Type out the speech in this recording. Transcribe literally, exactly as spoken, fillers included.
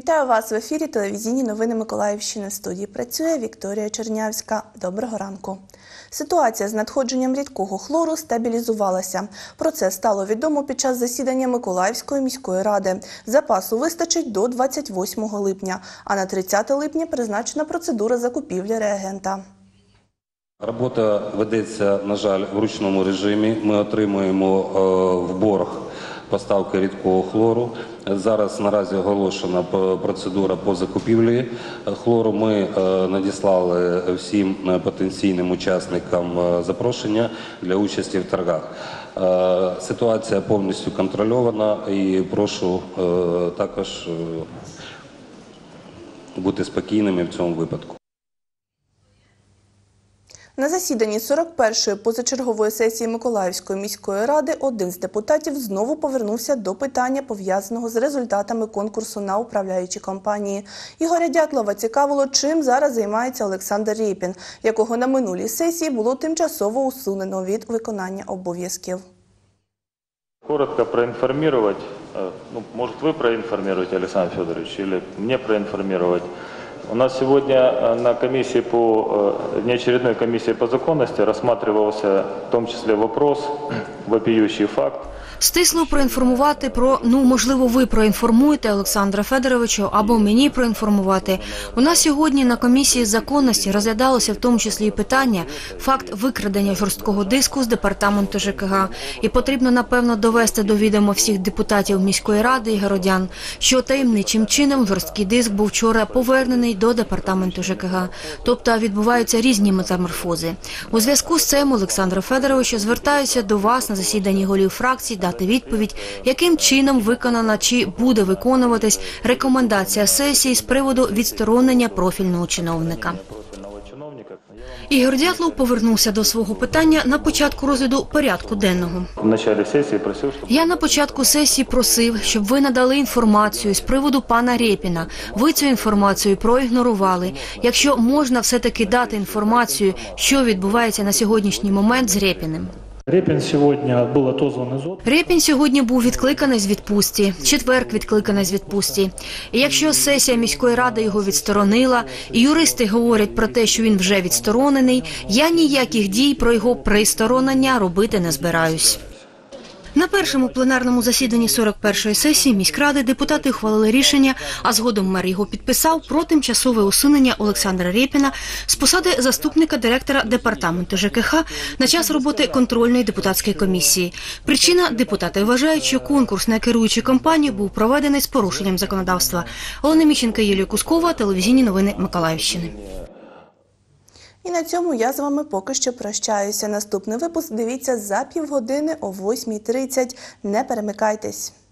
Вітаю вас в ефірі телевізійні новини Миколаївщини. В студії працює Вікторія Чернявська. Доброго ранку. Ситуація з надходженням рідкого хлору стабілізувалася. Про це стало відомо під час засідання Миколаївської міської ради. Запасу вистачить до двадцять восьмого липня, а на тридцяте липня призначена процедура закупівлі реагента. Робота ведеться, на жаль, в ручному режимі. Ми отримуємо в борг поставки рідкого хлору. Зараз наразі оголошена процедура по закупівлі хлору. Ми надіслали всім потенційним учасникам запрошення для участі в торгах. Ситуація повністю контрольована і прошу також бути спокійними в цьому випадку. На засіданні сорок першої позачергової сесії Миколаївської міської ради один з депутатів знову повернувся до питання, пов'язаного з результатами конкурсу на управляючі компанії. Ігоря Дятлова цікавило, чим зараз займається Олександр Рєпін, якого на минулій сесії було тимчасово усунено від виконання обов'язків. Коротко проинформировать, ну, может вы проинформируете, Александр Федорович, или мне проинформировать. У нас сегодня на комиссии по, внеочередной комиссии по законности рассматривался в том числе вопрос, вопиющий факт. Стисло проінформувати про, ну, можливо, ви проінформуєте Олександра Федоровича або мені проінформувати. У нас сьогодні на комісії законності розглядалося в тому числі і питання, факт викрадення жорсткого диску з департаменту ЖКГ. І потрібно, напевно, довести до відома всіх депутатів міської ради і городян, що таємничим чином жорсткий диск був вчора повернений до департаменту ЖКГ. Тобто відбуваються різні метаморфози. У зв'язку з цим, Олександр Федорович, звертаюся до вас на засіданні голів фракцій дати відповідь, яким чином виконана чи буде виконуватись рекомендація сесії з приводу відсторонення профільного чиновника. Ігор Дятлов повернувся до свого питання на початку розгляду порядку денного. Я на початку сесії просив, щоб ви надали інформацію з приводу пана Рєпіна. Ви цю інформацію проігнорували. Якщо можна все-таки дати інформацію, що відбувається на сьогоднішній момент з Рєпіним. Рєпін сьогодні був отозваний з відпустки. Рєпін сьогодні був відкликаний з відпустки, четверг відкликаний з відпустки. І якщо сесія міської ради його відсторонила, і юристи говорять про те, що він вже відсторонений, я ніяких дій про його присторонення робити не збираюсь. На першому пленарному засіданні сорок першої сесії міськради депутати ухвалили рішення, а згодом мер його підписав, про тимчасове усунення Олександра Рєпіна з посади заступника директора департаменту ЖКХ на час роботи контрольної депутатської комісії. Причина – депутати вважають, що конкурс на керуючу компанію був проведений з порушенням законодавства. Олена Міщенко, Юлія Кускова, телевізійні новини Миколаївщини. І на цьому я з вами поки що прощаюся. Наступний випуск дивіться за півгодини о восьмій тридцять. Не перемикайтесь.